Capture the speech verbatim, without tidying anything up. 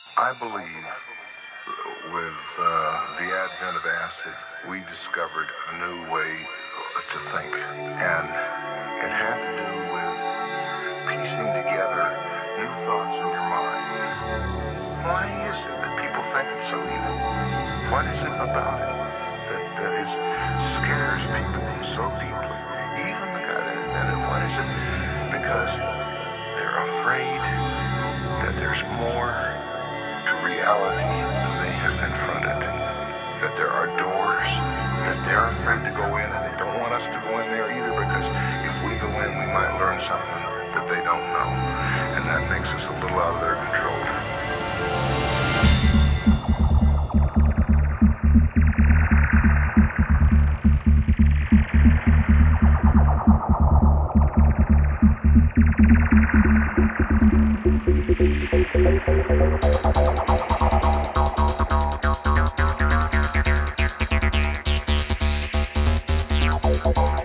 I believe with uh, the advent of acid, we discovered a new way to think. And it had to do with piecing together new thoughts in your mind. Why is it that people think it's so evil? What is it about it that, that is, scares people so deeply? Even the guy that invented it, what is it? Because they're afraid that there's more to reality than they have confronted. That there are doors that they're afraid to go in, and they don't want us to go in there either, because if we go in, we might learn something that they don't know. And that makes us a little out of their control. Oh,